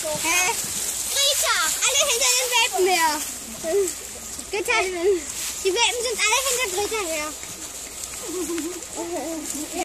Greta! Alle hinter den Welpen her. Greta, die Welpen sind alle hinter Greta her.